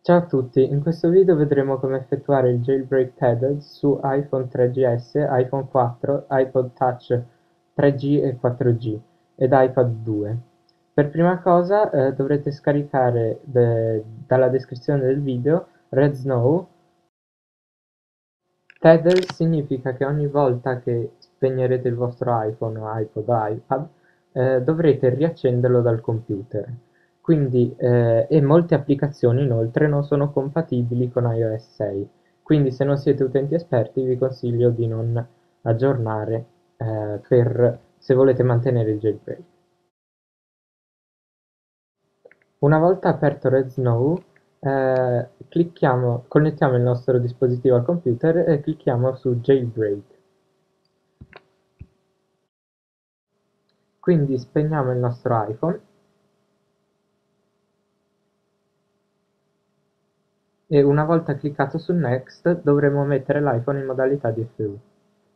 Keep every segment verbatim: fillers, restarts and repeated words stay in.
Ciao a tutti, in questo video vedremo come effettuare il jailbreak tethered su iPhone tre G S, iPhone quattro, iPod Touch tre G e quattro G ed iPad due. Per prima cosa eh, dovrete scaricare de- dalla descrizione del video RedSnow. Tether significa che ogni volta che spegnerete il vostro iPhone o iPod o iPad eh, dovrete riaccenderlo dal computer. Quindi, eh, e molte applicazioni inoltre non sono compatibili con iOS sei. Quindi se non siete utenti esperti vi consiglio di non aggiornare eh, per, se volete mantenere il jailbreak. Una volta aperto RedSnow, eh, clicchiamo, connettiamo il nostro dispositivo al computer e clicchiamo su Jailbreak. Quindi spegniamo il nostro iPhone e una volta cliccato su Next dovremo mettere l'iPhone in modalità D F U.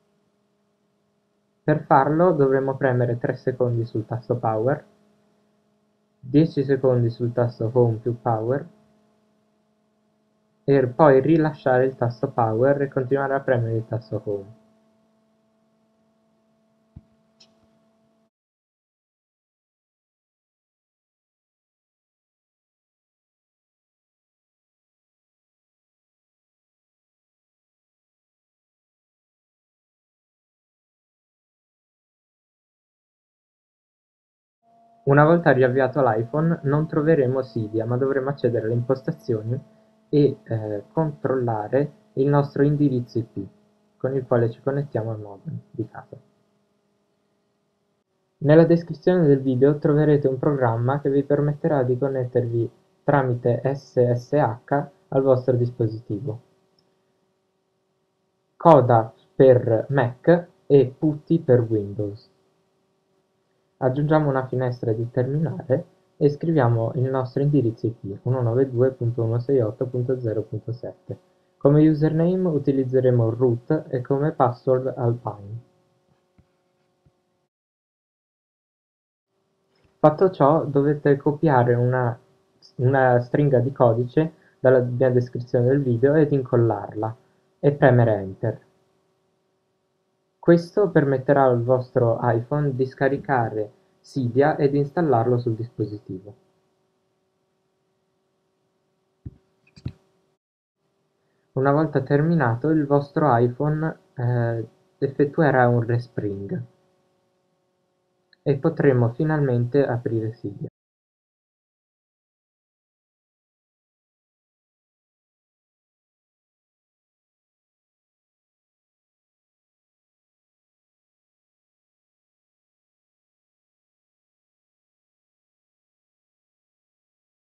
Per farlo dovremo premere tre secondi sul tasto Power, dieci secondi sul tasto Home più Power e poi rilasciare il tasto Power e continuare a premere il tasto Home. Una volta riavviato l'iPhone non troveremo Cydia, ma dovremo accedere alle impostazioni e eh, controllare il nostro indirizzo I P con il quale ci connettiamo al modem di casa. Nella descrizione del video troverete un programma che vi permetterà di connettervi tramite S S H al vostro dispositivo. Coda per Mac e Putty per Windows. Aggiungiamo una finestra di terminale e scriviamo il nostro indirizzo I P centonovantadue punto centosessantotto punto zero punto sette. Come username utilizzeremo root e come password Alpine. Fatto ciò, dovete copiare una, una stringa di codice dalla mia descrizione del video ed incollarla e premere Enter. Questo permetterà al vostro iPhone di scaricare Cydia e di installarlo sul dispositivo. Una volta terminato, il vostro iPhone eh, effettuerà un respring e potremo finalmente aprire Cydia.